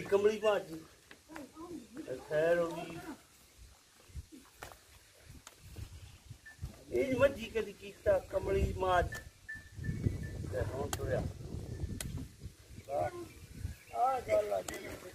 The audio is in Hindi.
कमली भाजी खैर होगी ये मजी कदी कीता कमली माज ते हुण तुरया आ गल